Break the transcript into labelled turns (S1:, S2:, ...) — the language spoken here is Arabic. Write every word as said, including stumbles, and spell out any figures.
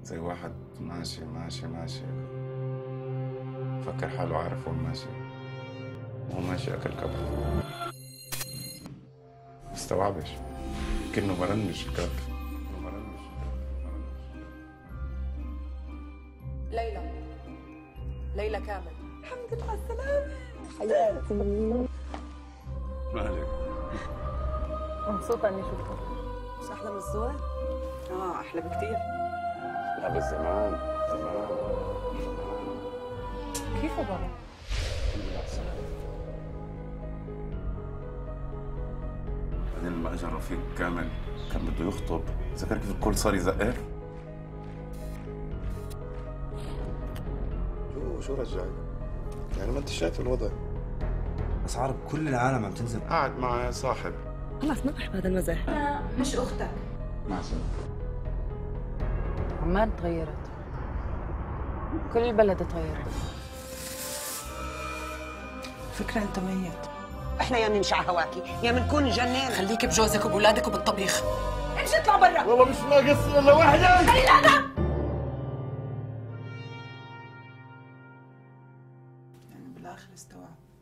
S1: زي واحد ماشي ماشي ماشي فكر حاله عارف وين ماشي، وهو ماشي أكل كبر مستوعبش كأنه برنش الكاب.
S2: ليلى ليلى كامل،
S3: الحمد لله على السلامة حياتي.
S1: مالك؟
S3: مبسوطة إني شفتك.
S2: مش أحلى من الصور؟
S3: آه أحلى بكتير.
S1: لا بس زمان زمان
S3: كيف بابا؟
S1: الحمد لله على السلامة. بعدين لما اجى الرفيق كامل كان بده يخطب، ذكر كيف الكل صار يزقف؟
S4: شو شو رجعك؟ يعني ما انت شايف الوضع.
S5: اسعار بكل العالم عم تنزل.
S1: قاعد مع صاحب.
S2: خلاص ما بحب هذا المزاح.
S3: أنا مش أختك.
S1: مع السلامة.
S3: عمان تغيرت، كل البلد تغيرت.
S2: فكرة أنت ميت.
S6: احنا يا نمشي على هواكي يا منكون جنان.
S2: خليك بجوزك وبولادك وبالطبيخ.
S6: امشي اطلع برا.
S4: والله مش ناقص الا واحدة.
S2: يعني بالآخر استوعب.